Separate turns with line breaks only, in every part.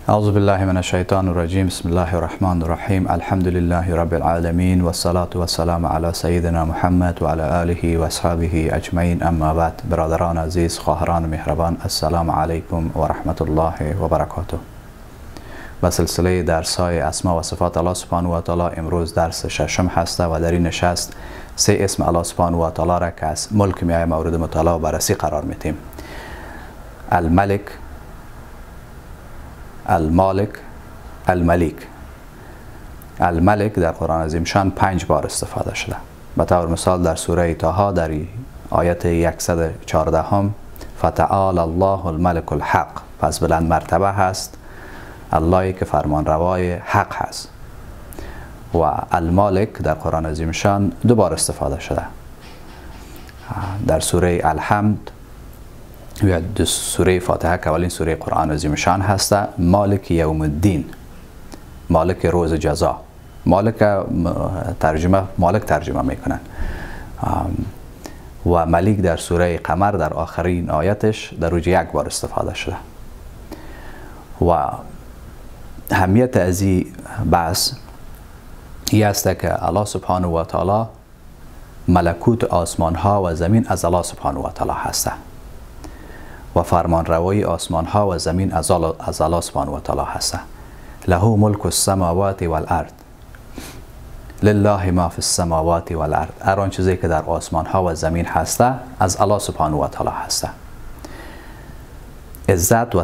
اعوذ بالله من الشیطان الرجیم. بسم الله الرحمن الرحیم. الحمد لله رب العالمین و الصلاة و السلام علی سیدنا محمد و علی آله و اصحابه اجمعین. اما بعد، برادران عزیز، خواهران مهربان، السلام علیکم و رحمت الله و برکاته. به سلسله درس‌های اسما و صفات الله سبحانه و تعالی امروز درس ششم هسته و در این نشست سه اسم الله سبحانه و تعالی را که از ملک میای مورد مطالعه و بررسی قرار میدیم: الملک، المالک، الملیک. الملک در قرآن عظیم شان 5 بار استفاده شده. به طور مثال در سوره طه در آیت 114 فتعال الله الملک الحق، پس بلند مرتبه هست اللهی که فرمان روای حق هست. و المالک در قرآن عظیم شان 2 بار استفاده شده. در سوره الحمد یا سوره فاتحه که اولین سوره قرآن عظیم شان هسته، مالک یوم الدین، مالک روز جزا. مالک ترجمه میکنن. و ملیک در سوره قمر در آخرین آیتش در روز 1 بار استفاده شده. و اهمیت از این بحث این است که الله سبحانه و تعالی ملکوت آسمان ها و زمین از الله سبحانه و تعالی هسته و فرمان روایی آسمان ها و زمین از الله سبحانه و تعالی هسته. له ملک السماوات والارض، لله ما فی السماوات والارض. هر آن چیزی که در آسمان ها و زمین هسته از الله سبحانه و تعالی هسته. عزت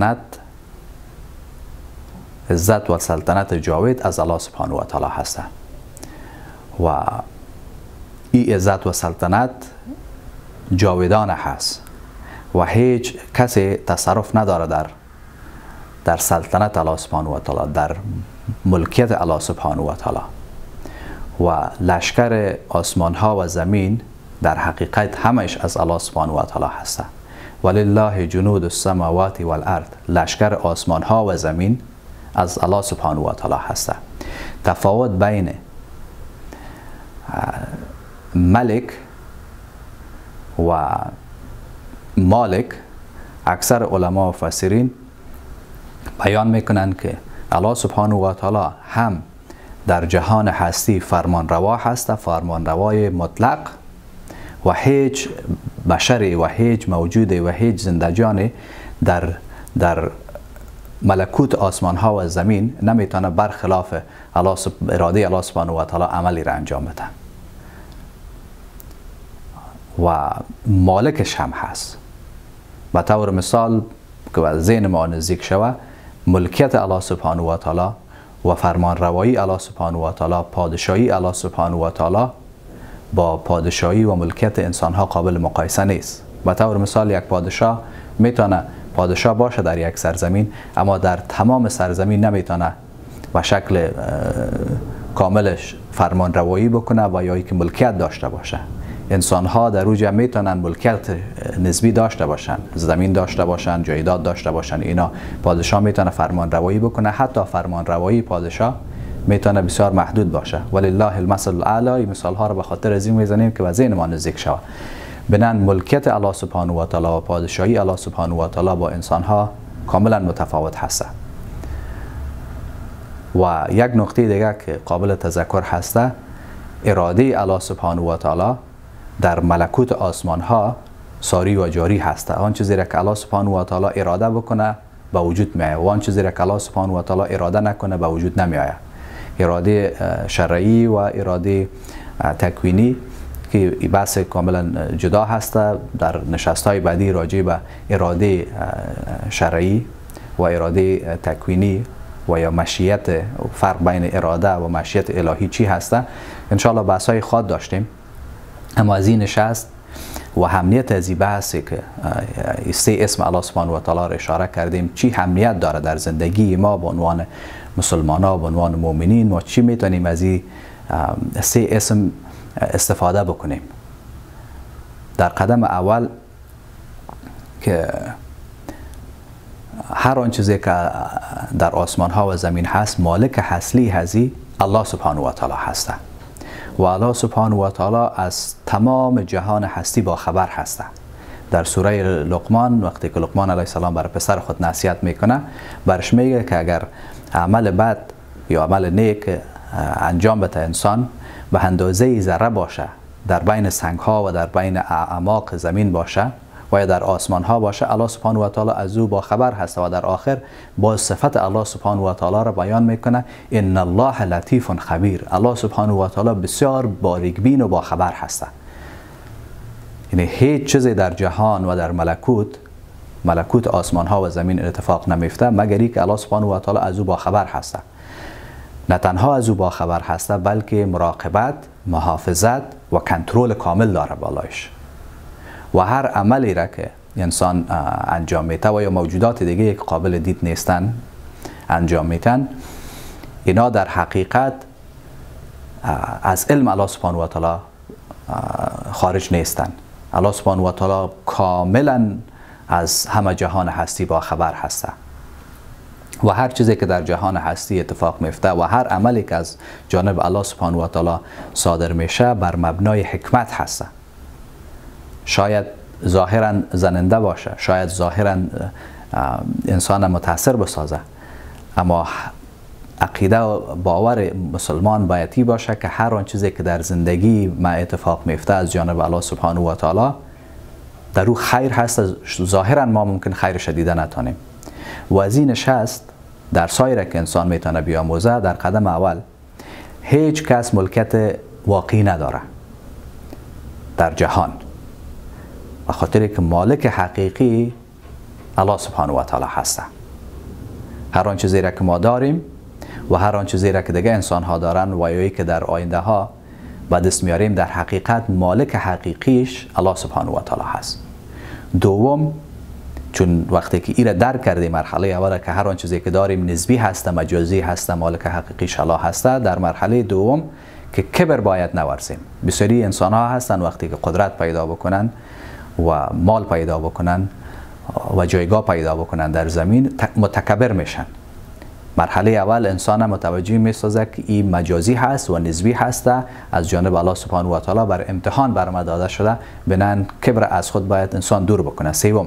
و سلطنت جاوید از الله سبحانه و تعالی هسته. و این عزت و سلطنت جاودانه هست و هیچ کسی تصرف نداره در سلطنت الله سبحانه و تعالی، در ملکیت الله سبحانه و تعالی. و لشکر آسمان ها و زمین در حقیقت همش از الله سبحانه و تعالی هسته. ولله جنود السماوات والارض، لشکر آسمان ها و زمین از الله سبحانه و تعالی هسته. تفاوت بین ملک و مالک، اکثر علما و مفسرین بیان میکنند که الله سبحانه و تعالی هم در جهان هستی فرمان روا هست، فرمان روای مطلق، و هیچ بشری و هیچ موجودی و هیچ زندگانی در ملکوت آسمان ها و زمین نمیتونه برخلاف اراده الله سبحانه و تعالی عملی را انجام بده. و مالکش هم هست. به طور مثال که به ذهن ما نزدیک شود، ملکیت الله سبحانه و تعالی و فرمان روایی الله سبحانه و تعالی، پادشاهی الله سبحانه و تعالی با پادشاهی و ملکیت انسان ها قابل مقایسه نیست. به طور مثال یک پادشاه میتونه پادشاه باشه در یک سرزمین، اما در تمام سرزمین نمیتونه و شکل کاملش فرمان روایی بکنه و یا که ملکیت داشته باشه. انسان ها در اوج میتونن ملکیت نسبی داشته باشن، زمین داشته باشن، جایداد داشته باشن. اینا پادشاه میتونه فرمان روایی بکنه. حتی فرمان روایی پادشاه میتونه بسیار محدود باشه. ولله المثل الاعلی. مثال ها رو به خاطر از این میزنیم که به ذهن ما نزدیک شود. بنان ملکیت الله سبحانه و تعالی و پادشاهی الله سبحانه و تعالی با انسان ها کاملا متفاوت هسته. و یک نکته دیگه که قابل تذکر هسته، اراده الله سبحانه و تعالی در ملکوت آسمان ها ساری و جاری هسته. آن چیزی را که الله سبحانه و تعالی اراده بکنه به وجود میآید و آن چیزی را که الله سبحانه و تعالی اراده نکنه به وجود نمیآید. اراده شرعی و اراده تکوینی که بحث کاملا جدا هسته. در نشست های بعدی راجع به اراده شرعی و اراده تکوینی و یا مشیت، فرق بین اراده و مشیت الهی چی هسته، انشاءالله بحث های خود داشتیم. اما از این نشست و اهمیت از این بحثی که سه اسم الله سبحانه و تعالی را اشاره کردیم چی اهمیت داره در زندگی ما به عنوان مسلمان ها، به عنوان مؤمنین، و چی میتونیم از این سه اسم استفاده بکنیم. در قدم اول که هر آن چیزی که در آسمان ها و زمین هست، مالک اصلی هستی الله سبحانه و تعالی هسته. و الله سبحانه و تعالی از تمام جهان هستی با خبر هسته در سوره لقمان وقتی که لقمان علیه السلام بر پسر خود نصیحت میکنه برش میگه که اگر عمل بد یا عمل نیک انجام بده انسان به اندازه ذره باشه در بین سنگ ها و در بین اعماق زمین باشه و یا در آسمان ها باشه، الله سبحانه و تعالی از او با خبر هست و در آخر با صفت الله سبحانه و تعالی را بیان میکنه ان الله لطیف خبیر. الله سبحانه و تعالی بسیار باریکبین و با خبر هست. یعنی هیچ چیزی در جهان و در ملکوت آسمان ها و زمین اتفاق نمیفته مگر اینکه الله سبحانه و تعالی از او با خبر هست. نه تنها از او با خبر هست بلکه مراقبت، محافظت و کنترل کامل داره بالایش. و هر عملی را که انسان انجام میده و یا موجودات دیگه که قابل دید نیستن انجام میتن، اینا در حقیقت از علم الله سبحانه و تعالی خارج نیستن. الله سبحانه و تعالی کاملا از همه جهان هستی با خبر هسته و هر چیزی که در جهان هستی اتفاق میفته و هر عملی که از جانب الله سبحانه و تعالی صادر میشه بر مبنای حکمت هسته. شاید ظاهرا زننده باشه، شاید ظاهرا انسان متاثر بسازه، اما عقیده و باور مسلمان بایدی باشه که هر آن چیزی که در زندگی ما اتفاق میفته از جانب الله سبحانه و تعالی در او خیر هست. ظاهرا ما ممکن خیرش دیده نتانیم و از این نشست در سایر که انسان میتونه بیاموزه. در قدم اول هیچ کس ملکیت واقعی نداره در جهان، به خاطر که مالک حقیقی الله سبحانه و تعالی هست. هر آن چیزی را که ما داریم و هر آن چیزی را که دیگه انسان ها دارن و یا که در آینده ها به دست میاریم در حقیقت مالک حقیقیش الله سبحانه و تعالی هست. دوم، چون وقتی که ایره درک کردیم مرحله اول که هر آن چیزی که داریم نسبی هست، مجازی هست، مالک حقیقیش الله هست، در مرحله دوم که کبر باید نورزیم. بسیاری انسان ها هستن وقتی که قدرت پیدا بکنن و مال پیدا بکنن و جایگاه پیدا بکنن در زمین متکبر میشن. مرحله اول انسان متوجه میسازه که این مجازی هست و نسبی هست، از جانب الله سبحانه و تعالی بر امتحان برآمده داده شده، بنان کبر از خود باید انسان دور بکنه. سوم،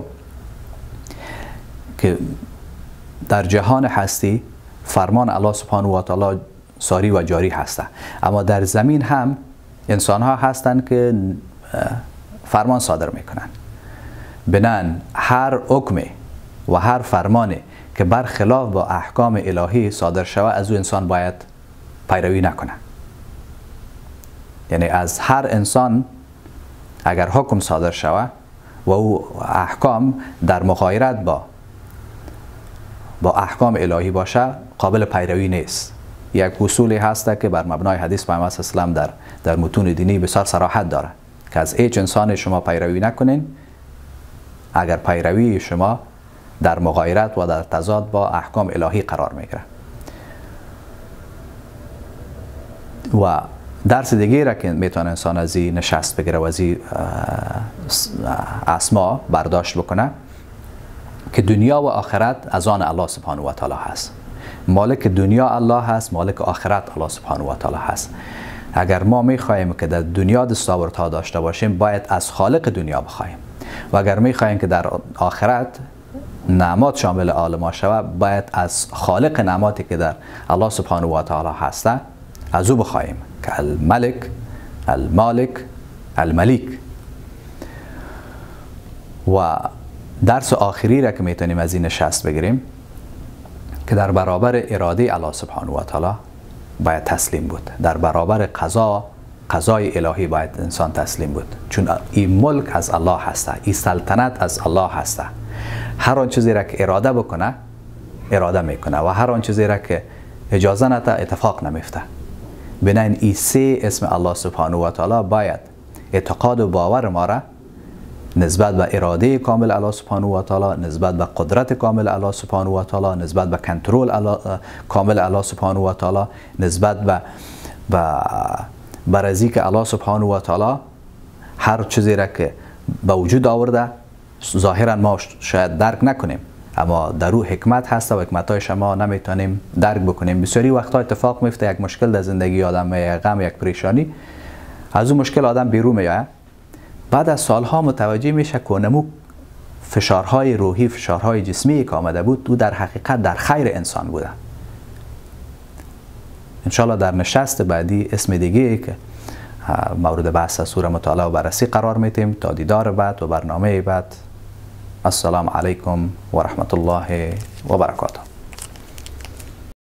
که در جهان هستی فرمان الله سبحانه و تعالی ساری و جاری هست، اما در زمین هم انسان ها هستند که فرمان صادر میکنن. بنان هر حکم و هر فرمانی که برخلاف با احکام الهی صادر شود از او انسان باید پیروی نکنه. یعنی از هر انسان اگر حکم صادر شود و او احکام در مغایرت با احکام الهی باشه قابل پیروی نیست. یک اصولی هست که بر مبنای حدیث پیامبر صلی الله علیه و آله در متون دینی بسیار صراحت داره که از هیچ انسان شما پیروی نکنین اگر پیروی شما در مغایرت و در تضاد با احکام الهی قرار میگیره. و درس دیگه را که میتونه انسان از این نشست بگیره و از این اسما برداشت بکنه که دنیا و آخرت از آن الله سبحانه و تعالی هست. مالک دنیا الله هست، مالک آخرت الله سبحانه و تعالی هست. اگر ما میخواهیم که در دنیا دستاوردها داشته باشیم باید از خالق دنیا بخواهیم و اگر میخواهیم که در آخرت نعمات شامل آل ما شود باید از خالق نعماتی که در الله سبحانه و تعالی هست از او بخواهیم که الملک، المالک، الملیک. و درس آخری را که میتونیم از این نشست بگیریم که در برابر اراده الله سبحانه و تعالی باید تسلیم بود. در برابر قضای الهی باید انسان تسلیم بود، چون این ملک از الله هسته، این سلطنت از الله هسته. هر آن چیزی را که اراده بکنه اراده میکنه و هر آن چیزی را که اجازه نده اتفاق نمیفته. بنابراین این سه اسم الله سبحانه و تعالی باید اعتقاد و باور ما را نسبت به اراده کامل الله سبحانه و تعالی، نسبت به قدرت کامل الله سبحانه و تعالی، نسبت به کنترل کامل الله سبحانه و تعالی، نسبت به رزی که الله سبحانه و تعالی هر چیزی را که به وجود آورده ظاهرا ما شاید درک نکنیم اما در او حکمت هست و حکمت‌هایش ما نمیتونیم درک بکنیم. بسیاری وقتا اتفاق میفته یک مشکل در زندگی آدم، یک غم، یک پریشانی، از اون مشکل آدم بیرون میاد بعد از سالها متوجه میشه که نمو فشارهای روحی، فشارهای جسمی که آمده بود، او در حقیقت در خیر انسان بوده. انشالله در نشست بعدی اسم دیگه که مورد بحث سوره مطالعه و بررسی قرار میتیم. تا دیدار بعد و برنامه بعد، السلام علیکم و رحمت الله و برکاته.